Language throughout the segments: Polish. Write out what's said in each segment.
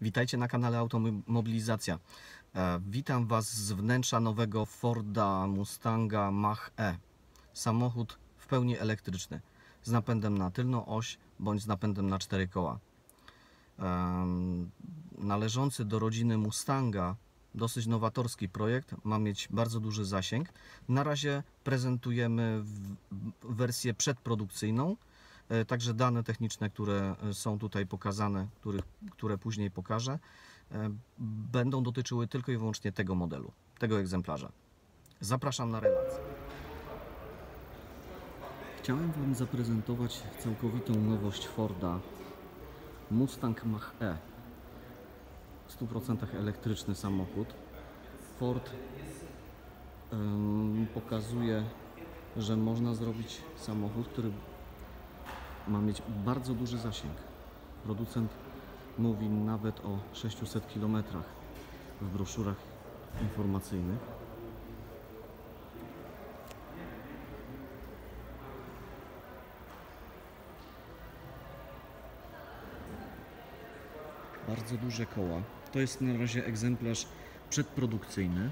Witajcie na kanale Automobilizacja. Witam Was z wnętrza nowego Forda Mustanga Mach-E. Samochód w pełni elektryczny, z napędem na tylną oś bądź z napędem na 4 koła. Należący do rodziny Mustanga, dosyć nowatorski projekt, ma mieć bardzo duży zasięg. Na razie prezentujemy wersję przedprodukcyjną. Także dane techniczne, które są tutaj pokazane, które później pokażę, będą dotyczyły tylko i wyłącznie tego modelu, tego egzemplarza. Zapraszam na relację. Chciałem Wam zaprezentować całkowitą nowość Forda Mustang Mach-E. W 100% elektryczny samochód. Ford pokazuje, że można zrobić samochód, który ma mieć bardzo duży zasięg. Producent mówi nawet o 600 km w broszurach informacyjnych. Bardzo duże koła. To jest na razie egzemplarz przedprodukcyjny.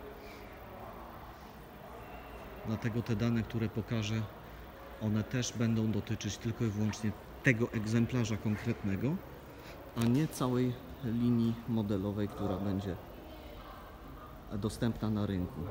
Dlatego te dane, które pokażę, one też będą dotyczyć tylko i wyłącznie tego egzemplarza konkretnego, a nie całej linii modelowej, która będzie dostępna na rynku.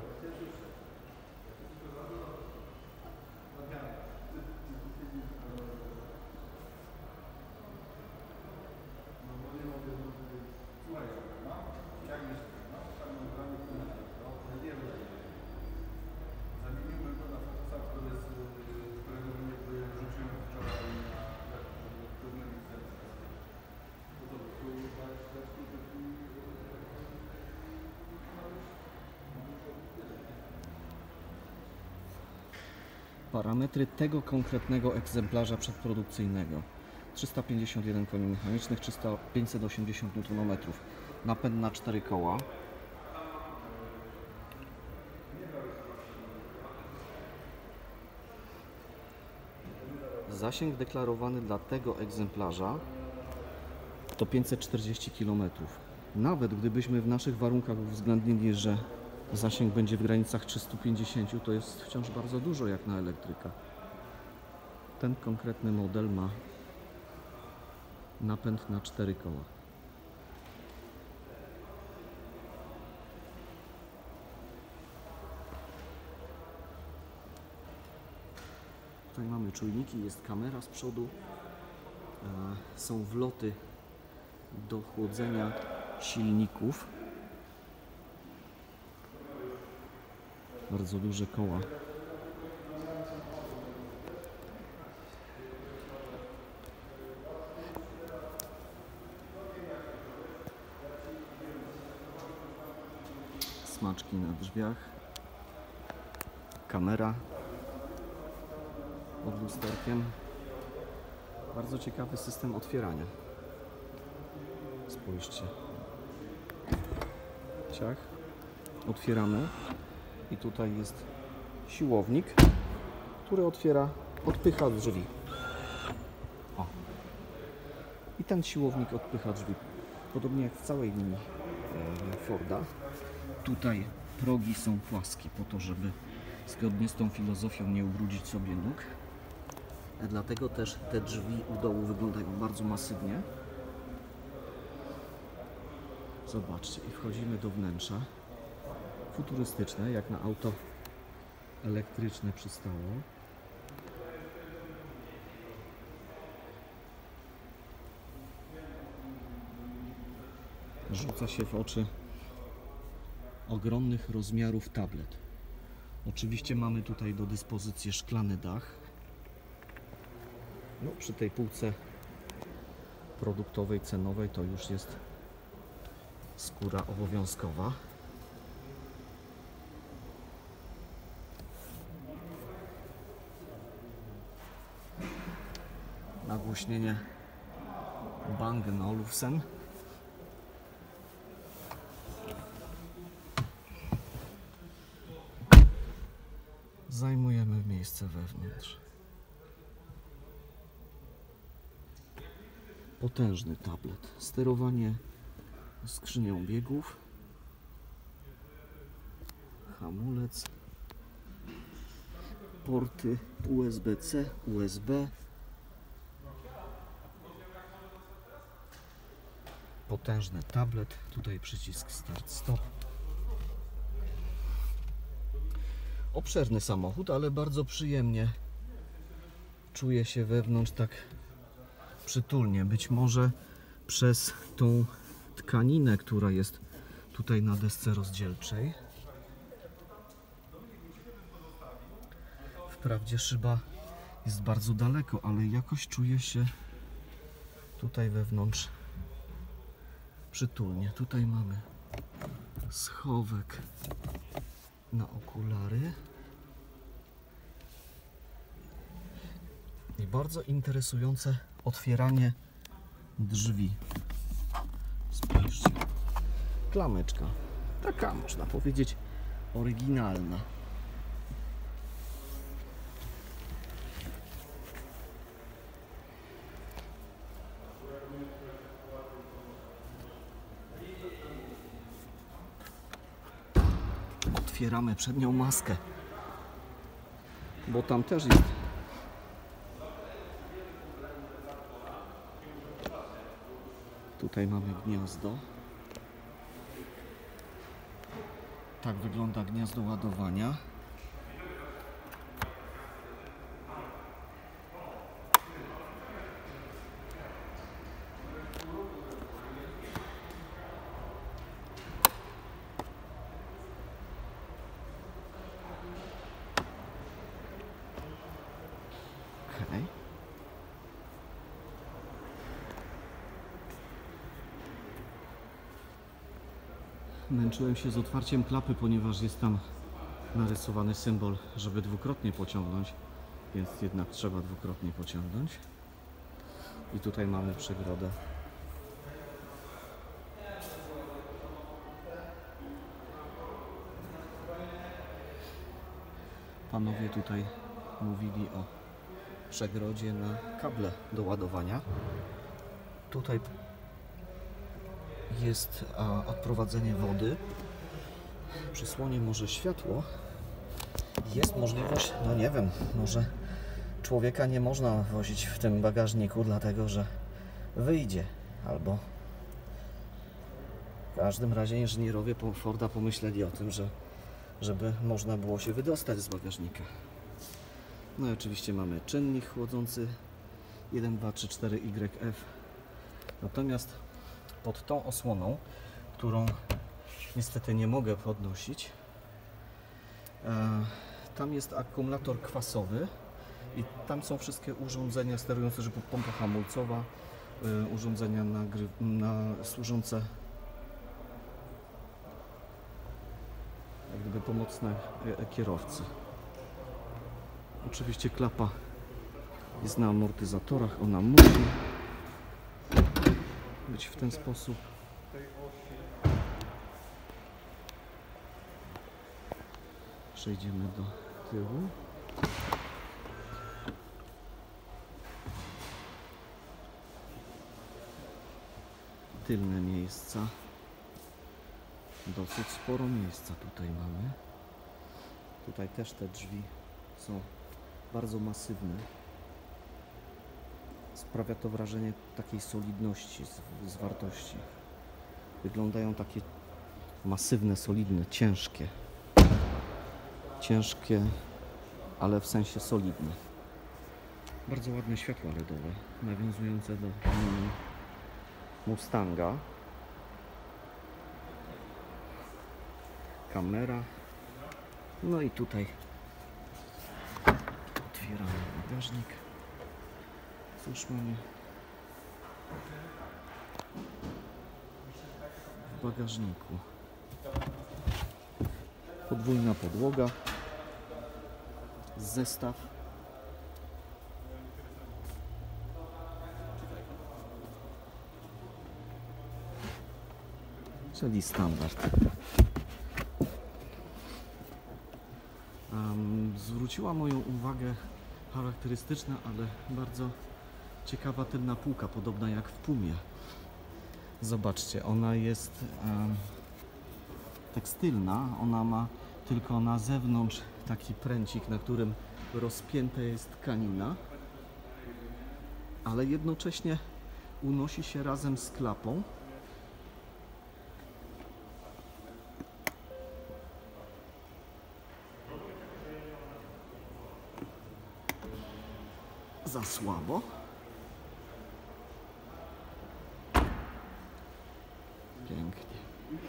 Parametry tego konkretnego egzemplarza przedprodukcyjnego: 351 koni mechanicznych, 580 Nm, napęd na 4 koła. Zasięg deklarowany dla tego egzemplarza to 540 km. Nawet gdybyśmy w naszych warunkach uwzględnili, że zasięg będzie w granicach 350, to jest wciąż bardzo dużo jak na elektryka. Ten konkretny model ma napęd na 4 koła. Tutaj mamy czujniki, jest kamera z przodu, są wloty do chłodzenia silników. Bardzo duże koła. Smaczki na drzwiach. Kamera pod lusterkiem. Bardzo ciekawy system otwierania. Spójrzcie. Ciach. Otwieramy. I tutaj jest siłownik, który odpycha drzwi. O. I ten siłownik odpycha drzwi. Podobnie jak w całej linii Forda. Tutaj progi są płaskie po to, żeby zgodnie z tą filozofią nie ubrudzić sobie nóg. Dlatego też te drzwi u dołu wyglądają bardzo masywnie. Zobaczcie, i wchodzimy do wnętrza. Futurystyczne, jak na auto elektryczne przystało. Rzuca się w oczy ogromnych rozmiarów tablet. Oczywiście mamy tutaj do dyspozycji szklany dach. No, przy tej półce produktowej, cenowej to już jest skóra obowiązkowa. Nagłośnienie Bang & Olufsen. Zajmujemy miejsce wewnątrz. Potężny tablet. Sterowanie skrzynią biegów, hamulec, porty USB-C, USB, potężny tablet, tutaj przycisk start-stop. Obszerny samochód, ale bardzo przyjemnie czuje się wewnątrz, tak przytulnie. Być może przez tą tkaninę, która jest tutaj na desce rozdzielczej. Wprawdzie szyba jest bardzo daleko, ale jakoś czuje się tutaj wewnątrz przytulnie. Tutaj mamy schowek na okulary. I bardzo interesujące otwieranie drzwi. Spójrzcie. Klameczka. Taka, można powiedzieć, oryginalna. Otwieramy przednią maskę, bo tam też jest tutaj mamy gniazdo. Tak wygląda gniazdo ładowania. Okay. Męczyłem się z otwarciem klapy, ponieważ jest tam narysowany symbol, żeby dwukrotnie pociągnąć, więc jednak trzeba dwukrotnie pociągnąć. I tutaj mamy przegrodę. Panowie tutaj mówili o przegrodzie na kable do ładowania. Tutaj jest odprowadzenie wody. Przysłonię może światło. Jest możliwość, no nie wiem, może człowieka nie można wozić w tym bagażniku, dlatego że wyjdzie, albo w każdym razie inżynierowie Forda pomyśleli o tym, żeby można było się wydostać z bagażnika. No i oczywiście mamy czynnik chłodzący 1, 2, 3, 4 YF. Natomiast pod tą osłoną, którą niestety nie mogę podnosić, tam jest akumulator kwasowy i tam są wszystkie urządzenia sterujące, żeby pompa hamulcowa, urządzenia służące jak gdyby pomocne kierowcy. Oczywiście klapa jest na amortyzatorach, ona musi być w ten sposób. Przejdziemy do tyłu. Tylne miejsca. Dosyć sporo miejsca tutaj mamy. Tutaj też te drzwi są bardzo masywne. Sprawia to wrażenie takiej solidności, zwartości. Wyglądają takie masywne, solidne, ciężkie. Ciężkie, ale w sensie solidne. Bardzo ładne światła LEDowe, nawiązujące do Mustanga. Kamera. No i tutaj otwieramy bagażnik. Cóż mamy w bagażniku? Podwójna podłoga, zestaw, czyli standard. Zwróciła moją uwagę charakterystyczna, ale bardzo ciekawa tylna półka, podobna jak w Pumie. Zobaczcie, ona jest tekstylna, ona ma tylko na zewnątrz taki pręcik, na którym rozpięta jest tkanina, ale jednocześnie unosi się razem z klapą. Za słabo. Pięknie.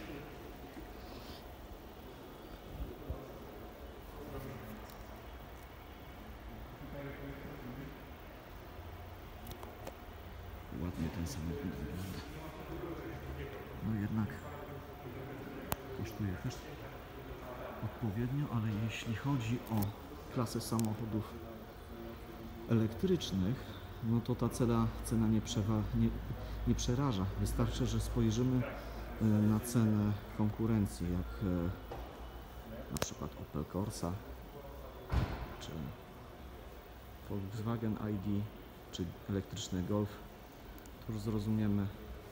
Ładnie ten samochód wygląda. No jednak kosztuje też odpowiednio, ale jeśli chodzi o klasę samochodów elektrycznych, no to ta cena nie przeraża. Wystarczy, że spojrzymy na cenę konkurencji, jak na przykład Opel Corsa, czy Volkswagen ID, czy elektryczny Golf, to już zrozumiemy,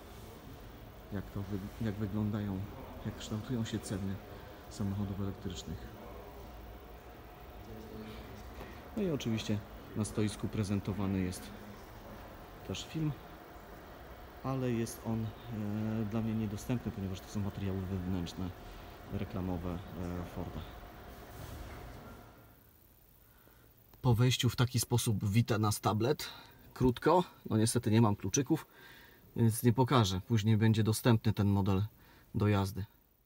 jak wyglądają, jak kształtują się ceny samochodów elektrycznych. No i oczywiście na stoisku prezentowany jest też film, ale jest on dla mnie niedostępny, ponieważ to są materiały wewnętrzne, reklamowe Forda. Po wejściu w taki sposób wita nas tablet. Krótko, no niestety nie mam kluczyków, więc nie pokażę. Później będzie dostępny ten model do jazdy.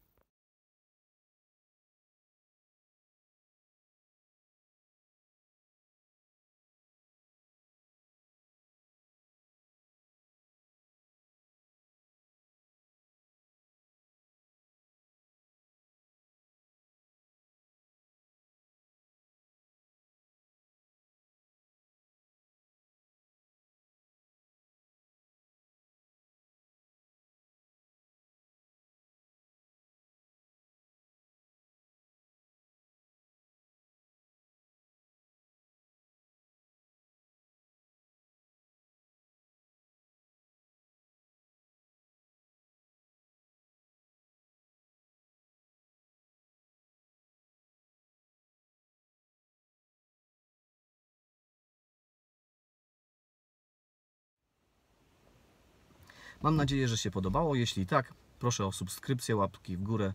Mam nadzieję, że się podobało. Jeśli tak, proszę o subskrypcję, łapki w górę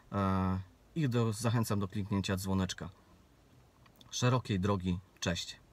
i zachęcam do kliknięcia dzwoneczka. Szerokiej drogi, cześć.